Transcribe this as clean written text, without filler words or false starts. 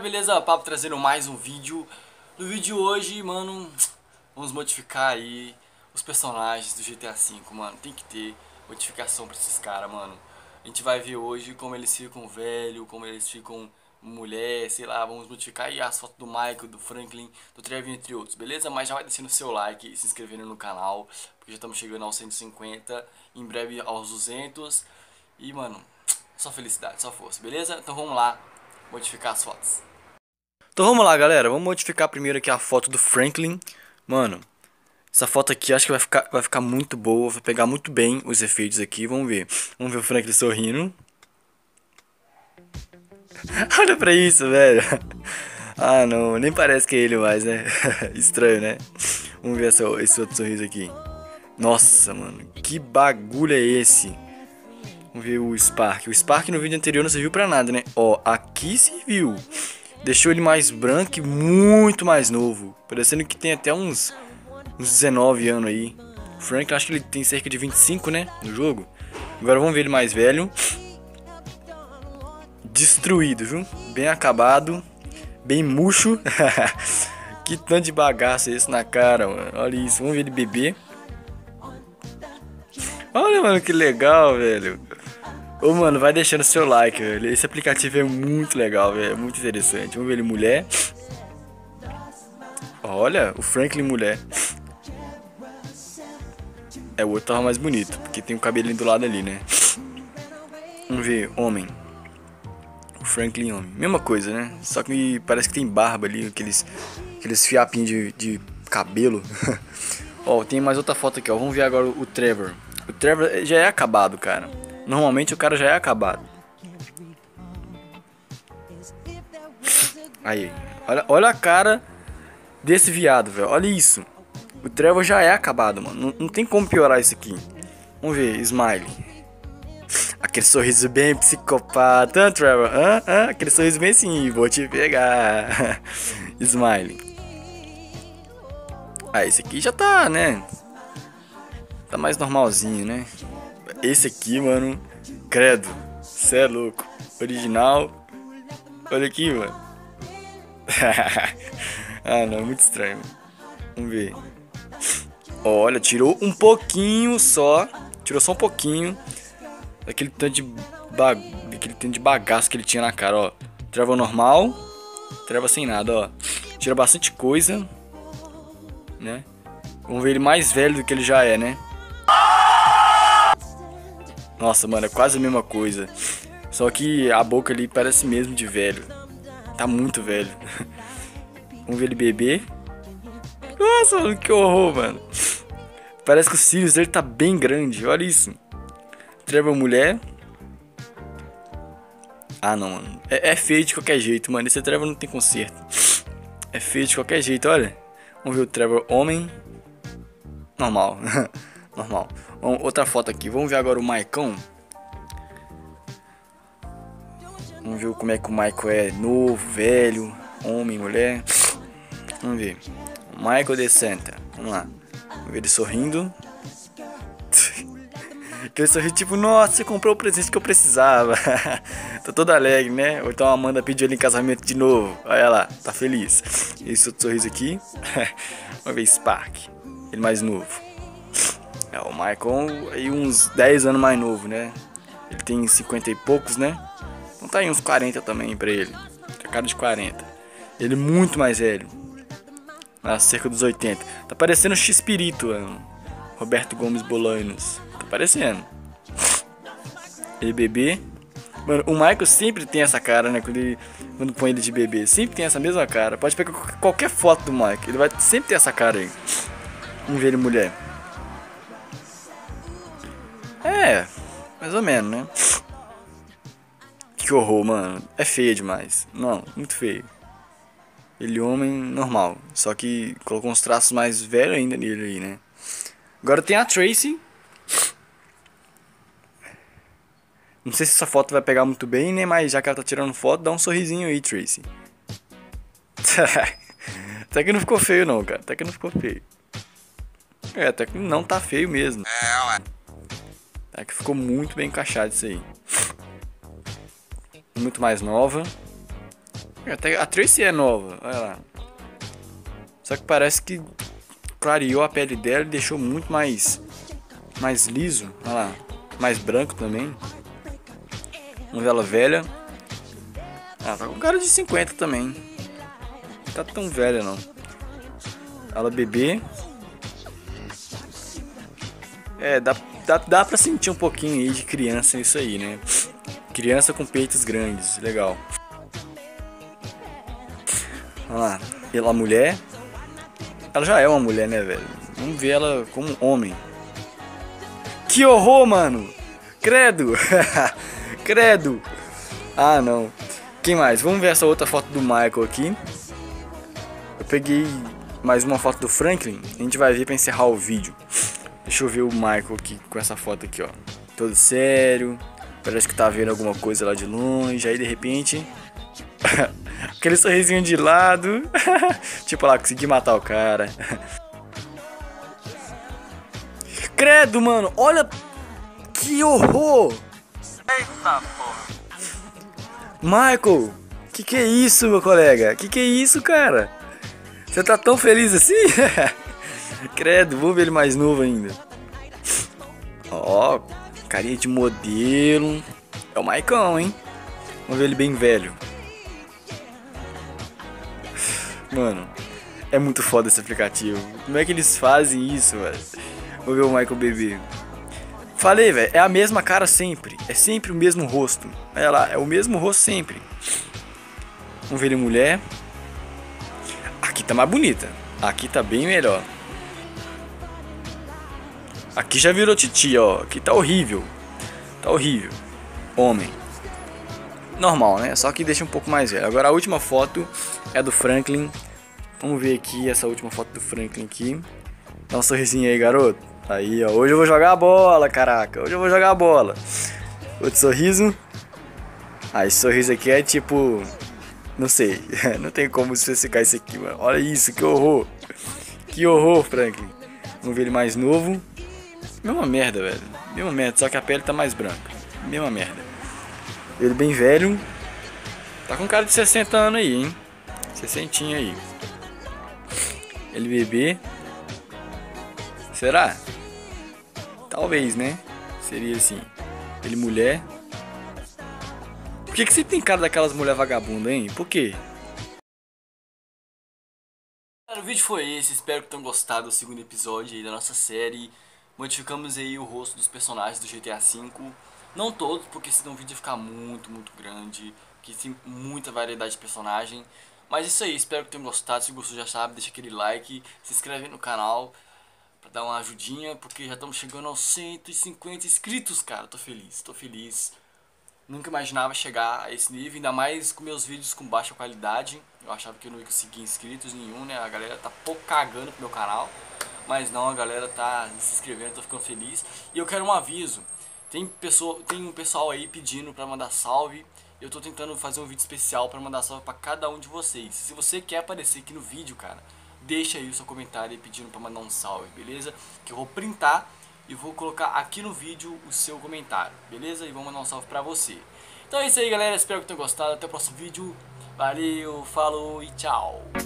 beleza? Papo trazendo mais um vídeo. No vídeo de hoje, mano, vamos modificar aí os personagens do GTA V, mano. Tem que ter modificação pra esses caras, mano. A gente vai ver hoje como eles ficam velho, como eles ficam mulher, sei lá. Vamos modificar aí as fotos do Michael, do Franklin, do Trevor, entre outros, beleza? Mas já vai deixando o seu like e se inscrevendo no canal, porque já estamos chegando aos 150, em breve aos 200. E, mano, só felicidade, só força, beleza? Então vamos lá modificar as fotos. Então vamos lá, galera. Vamos modificar primeiro aqui a foto do Franklin. Mano, essa foto aqui acho que vai ficar muito boa. Vai pegar muito bem os efeitos aqui. Vamos ver. Vamos ver o Franklin sorrindo. Olha pra isso, velho. Ah, não. Nem parece que é ele mais, né? Estranho, né? Vamos ver esse outro sorriso aqui. Nossa, mano. Que bagulho é esse? Vamos ver o Spark. O Spark no vídeo anterior não serviu pra nada, né? Ó, aqui serviu. Deixou ele mais branco e muito mais novo. Parecendo que tem até uns 19 anos aí. O Frank, acho que ele tem cerca de 25, né? No jogo. Agora vamos ver ele mais velho. Destruído, viu? Bem acabado. Bem murcho. Que tanto de bagaço é esse na cara, mano. Olha isso. Vamos ver ele beber. Olha, mano, que legal, velho. Ô, mano, vai deixando seu like, velho. Esse aplicativo é muito legal, velho. É muito interessante. Vamos ver ele mulher. Olha, o Franklin mulher. É, o outro tava mais bonito, porque tem o cabelinho do lado ali, né? Vamos ver, homem. O Franklin homem. Mesma coisa, né? Só que parece que tem barba ali, aqueles fiapinhos de cabelo. Ó, tem mais outra foto aqui, ó. Vamos ver agora o Trevor. O Trevor já é acabado, cara. Normalmente o cara já é acabado. Aí, olha a cara desse viado, velho. Olha isso. O Trevor já é acabado, mano. Não tem como piorar isso aqui. Vamos ver, Smiley. Aquele sorriso bem psicopata, Trevor. Aquele sorriso bem assim, vou te pegar. Smiley. Ah, esse aqui já tá, né? Tá mais normalzinho, né? Esse aqui, mano, credo, cê é louco. Original. Olha aqui, mano. Ah, não, é muito estranho. Vamos ver. Olha, tirou um pouquinho só. Tirou só um pouquinho daquele tanto de bagaço que ele tinha na cara, ó. Treva normal. Treva sem nada, ó. Tira bastante coisa, né? Vamos ver ele mais velho do que ele já é, né? Nossa, mano, é quase a mesma coisa. Só que a boca ali parece mesmo de velho. Tá muito velho. Vamos ver ele beber. Nossa, mano, que horror, mano. Parece que o cílios dele tá bem grande. Olha isso. Trevor mulher. Ah, não, mano. É feio de qualquer jeito, mano. Esse Trevor não tem conserto. É feio de qualquer jeito, olha. Vamos ver o Trevor homem. Normal. Normal. Outra foto aqui. Vamos ver agora o Maicon. Vamos ver como é que o Michael é. Novo, velho, homem, mulher. Vamos ver. Michael de Santa. Vamos lá. Vamos ver ele sorrindo. Aquele sorriso tipo, nossa, você comprou o presente que eu precisava. Tô todo alegre, né? Ou então a Amanda pediu ele em casamento de novo. Olha lá, tá feliz. Esse outro sorriso aqui. Vamos ver Spark. Ele mais novo. É, o Michael aí uns 10 anos mais novo, né? Ele tem 50 e poucos, né? Então tá aí uns 40 também pra ele. Tem cara de 40. Ele muito mais velho. Cerca dos 80. Tá parecendo o X-Pirito, Roberto Gomes Bolanos. Tá parecendo. Ele bebê. Mano, o Michael sempre tem essa cara, né? Quando põe ele de bebê. Sempre tem essa mesma cara. Pode pegar qualquer foto do Michael. Ele vai sempre ter essa cara aí. Vamos ver ele mulher. É, mais ou menos, né? Que horror, mano. É feia demais. Não, muito feio. Ele homem normal. Só que colocou uns traços mais velhos ainda nele aí, né? Agora tem a Tracy. Não sei se essa foto vai pegar muito bem, né? Mas já que ela tá tirando foto, dá um sorrisinho aí, Tracy. Até que não ficou feio não, cara. Até que não ficou feio. É, até que não tá feio mesmo. Até que ficou muito bem encaixado isso aí. Muito mais nova. Até a Tracy é nova, olha lá. Só que parece que clareou a pele dela e deixou muito mais liso, olha lá. Mais branco também. Vamos ver ela velha. Ah, tá com cara de 50 também. Não tá tão velha não. Ela bebê. É, dá pra sentir um pouquinho aí de criança isso aí, né? Criança com peitos grandes, legal. Olha lá, ela mulher. Ela já é uma mulher, né, velho? Vamos ver ela como homem. Que horror, mano! Credo! Credo! Ah, não. Quem mais? Vamos ver essa outra foto do Michael aqui. Eu peguei mais uma foto do Franklin. A gente vai ver pra encerrar o vídeo. Deixa eu ver o Michael aqui com essa foto aqui, ó. Todo sério. Parece que tá vendo alguma coisa lá de longe. Aí, de repente... aquele sorrisinho de lado. Tipo lá, consegui matar o cara. Credo, mano. Olha... que horror! Eita porra! Michael, que é isso, meu colega? Que é isso, cara? Você tá tão feliz assim? Credo, vou ver ele mais novo ainda. Ó, carinha de modelo. É o Maicão, hein? Vamos ver ele bem velho. Mano, é muito foda esse aplicativo. Como é que eles fazem isso, velho? Vou ver o Michael bebê. Falei, velho, é a mesma cara sempre. É sempre o mesmo rosto. Olha lá, é o mesmo rosto sempre. Vamos ver ele mulher. Aqui tá mais bonita. Aqui tá bem melhor. Aqui já virou titia, ó. Aqui tá horrível. Tá horrível. Homem. Normal, né? Só que deixa um pouco mais velho. Agora a última foto é do Franklin. Vamos ver aqui essa última foto do Franklin aqui. Dá um sorrisinho aí, garoto. Aí, ó. Hoje eu vou jogar a bola, caraca. Hoje eu vou jogar a bola. Outro sorriso. Ah, esse sorriso aqui é tipo... não sei. Não tem como especificar isso aqui, mano. Olha isso, que horror. Que horror, Franklin. Vamos ver ele mais novo. Mesma merda, velho. Mesma merda, só que a pele tá mais branca. Mesma merda. Ele bem velho. Tá com cara de 60 anos aí, hein. 60 aí. Ele bebê. Será? Talvez, né? Seria assim. Ele mulher. Por que você tem cara daquelas mulheres vagabundas, hein? Por quê? O vídeo foi esse, espero que tenham gostado do segundo episódio aí da nossa série. Modificamos aí o rosto dos personagens do GTA V. Não todos, porque senão o vídeo ia ficar muito grande. Que tem muita variedade de personagem. Mas isso aí, espero que tenham gostado. Se gostou, já sabe, deixa aquele like, se inscreve no canal pra dar uma ajudinha, porque já estamos chegando aos 150 inscritos, cara. Tô feliz. Nunca imaginava chegar a esse nível, ainda mais com meus vídeos com baixa qualidade. Eu achava que eu não ia conseguir inscritos nenhum, né? A galera tá pouco cagando pro meu canal. Mas não, a galera tá se inscrevendo, tô ficando feliz. E eu quero um aviso. Tem um pessoal aí pedindo pra mandar salve. Eu tô tentando fazer um vídeo especial pra mandar salve pra cada um de vocês. Se você quer aparecer aqui no vídeo, cara, deixa aí o seu comentário aí pedindo pra mandar um salve, beleza? Que eu vou printar e vou colocar aqui no vídeo o seu comentário, beleza? E vou mandar um salve pra você. Então é isso aí, galera. Espero que tenham gostado. Até o próximo vídeo. Valeu, falou e tchau.